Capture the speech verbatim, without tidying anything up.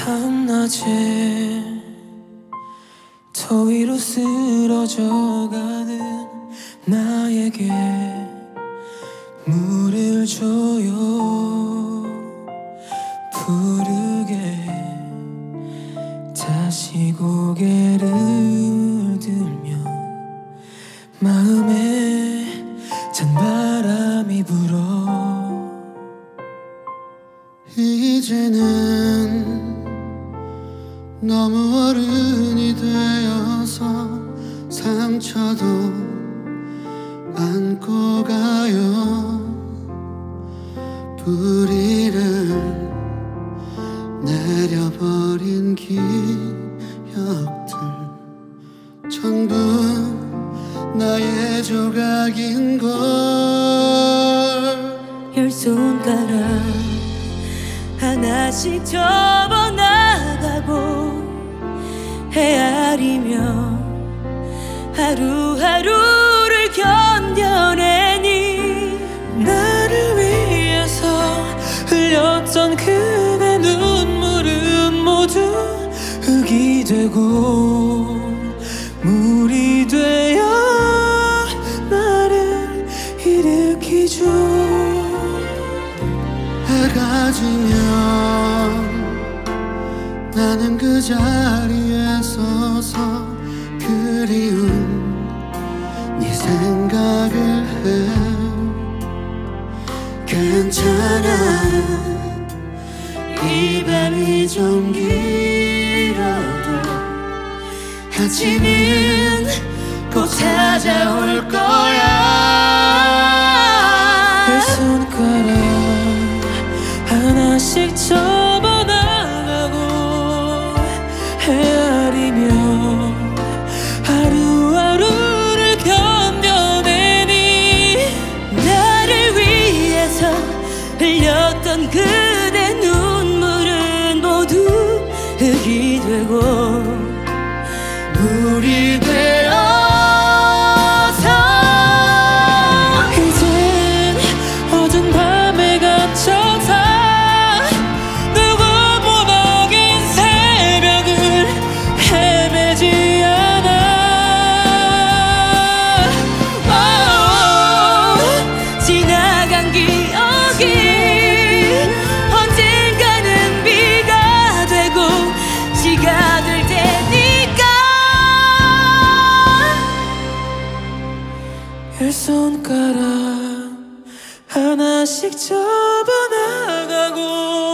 밤낮에 더위로 쓰러져가는 나에게 물을 줘요. 부르게 다시 고개를 들면 마음에 찬바람이 불어. 이제는 너무 어른이 되어서 상처도 안고 가요. 뿌리를 내려버린 기억들 전부 나의 조각인걸. 열 손가락 하나씩 접어나가고 헤아리며 하루하루를 견뎌내니 나를 위해서 흘렸던 그대 눈물은 모두 흙이 되고 물이 되어 나를 일으키죠. 해가 지면 나는 그 자리에 서서 그리운 네 생각을 해. 괜찮아, 이 밤이 좀 길어도 아침은 꼭 찾아올 거야. 내 손가락 하나씩 접어나가고 헤아리며 하루하루를 견뎌내니 나를 위해서 흘렸던 그대 눈물은 모두 흙이 되고 물이 되어서 이젠 어두운 밤에 갇혀서 누구 못 어긴 새벽을 헤매지 않아. oh, 지나간 기억이 언젠가는 비가 되고 시가 될 테니까 열 손가락 하나씩 접어나가고